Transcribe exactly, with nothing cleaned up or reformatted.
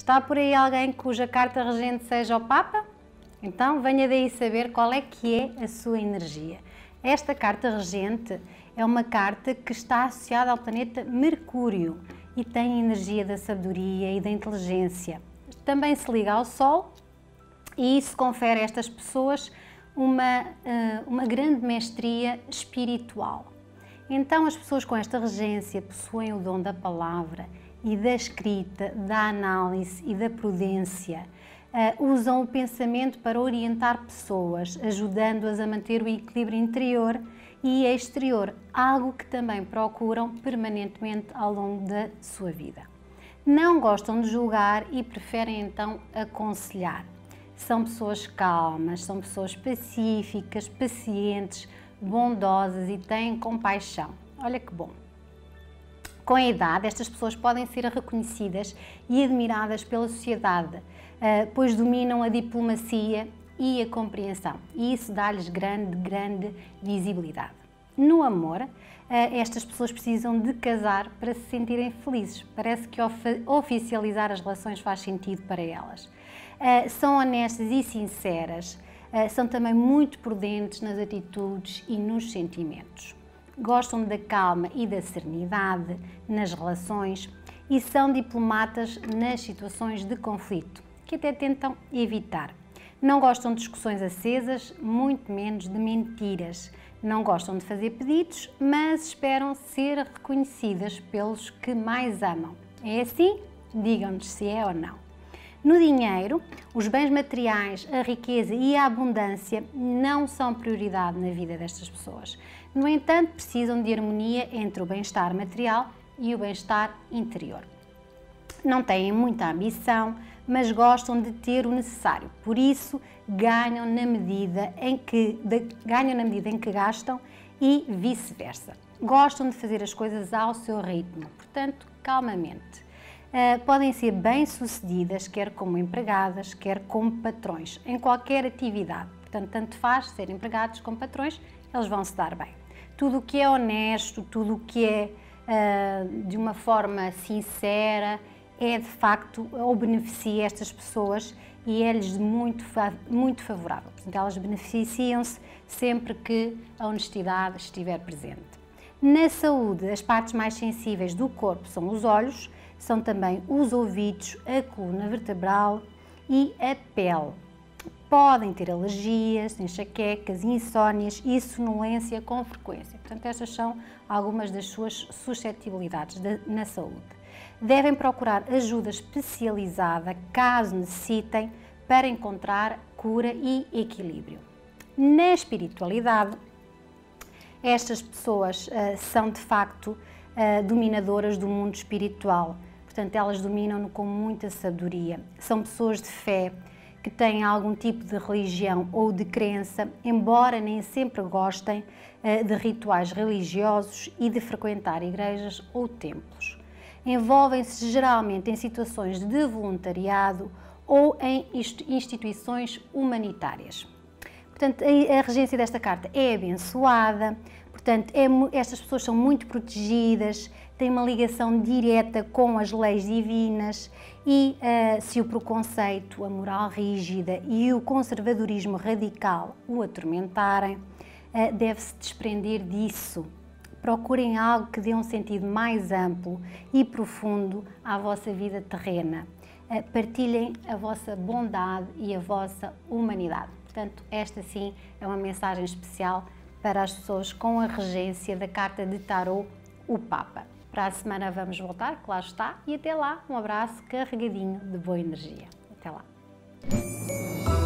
Está por aí alguém cuja carta regente seja o Papa? Então venha daí saber qual é que é a sua energia. Esta carta regente é uma carta que está associada ao planeta Mercúrio e tem a energia da sabedoria e da inteligência. Também se liga ao Sol e isso confere a estas pessoas uma, uma grande mestria espiritual. Então as pessoas com esta regência possuem o dom da palavra e da escrita, da análise e da prudência. Uh, usam o pensamento para orientar pessoas, ajudando-as a manter o equilíbrio interior e exterior, algo que também procuram permanentemente ao longo da sua vida. Não gostam de julgar e preferem então aconselhar. São pessoas calmas, são pessoas pacíficas, pacientes, bondosas e têm compaixão. Olha que bom! Com a idade, estas pessoas podem ser reconhecidas e admiradas pela sociedade, pois dominam a diplomacia e a compreensão, e isso dá-lhes grande, grande visibilidade. No amor, estas pessoas precisam de casar para se sentirem felizes. Parece que oficializar as relações faz sentido para elas. São honestas e sinceras, são também muito prudentes nas atitudes e nos sentimentos. Gostam da calma e da serenidade nas relações e são diplomatas nas situações de conflito, que até tentam evitar. Não gostam de discussões acesas, muito menos de mentiras. Não gostam de fazer pedidos, mas esperam ser reconhecidas pelos que mais amam. É assim? Digam-nos se é ou não. No dinheiro, os bens materiais, a riqueza e a abundância não são prioridade na vida destas pessoas. No entanto, precisam de harmonia entre o bem-estar material e o bem-estar interior. Não têm muita ambição, mas gostam de ter o necessário. Por isso, ganham na medida em que, de, ganham na medida em que gastam e vice-versa. Gostam de fazer as coisas ao seu ritmo, portanto, calmamente. Uh, podem ser bem-sucedidas, quer como empregadas, quer como patrões, em qualquer atividade. Portanto, tanto faz ser empregados como patrões, eles vão se dar bem. Tudo o que é honesto, tudo o que é uh, de uma forma sincera, é de facto, ou beneficia estas pessoas e é-lhes muito, muito favorável. Portanto, elas beneficiam-se sempre que a honestidade estiver presente. Na saúde, as partes mais sensíveis do corpo são os olhos, são também os ouvidos, a coluna vertebral e a pele. Podem ter alergias, enxaquecas, insónias e sonolência com frequência. Portanto, estas são algumas das suas suscetibilidades de, na saúde. Devem procurar ajuda especializada, caso necessitem, para encontrar cura e equilíbrio. Na espiritualidade, estas pessoas uh, são de facto uh, dominadoras do mundo espiritual. Portanto, elas dominam-no com muita sabedoria. São pessoas de fé, que têm algum tipo de religião ou de crença, embora nem sempre gostem uh, de rituais religiosos e de frequentar igrejas ou templos. Envolvem-se geralmente em situações de voluntariado ou em instituições humanitárias. Portanto, a regência desta carta é abençoada, portanto, é, estas pessoas são muito protegidas, têm uma ligação direta com as leis divinas e uh, se o preconceito, a moral rígida e o conservadorismo radical o atormentarem, uh, deve-se desprender disso. Procurem algo que dê um sentido mais amplo e profundo à vossa vida terrena. Uh, partilhem a vossa bondade e a vossa humanidade. Portanto, esta sim é uma mensagem especial para as pessoas com a regência da carta de Tarot, o Papa. Para a semana vamos voltar, que lá está, e até lá um abraço carregadinho de boa energia. Até lá!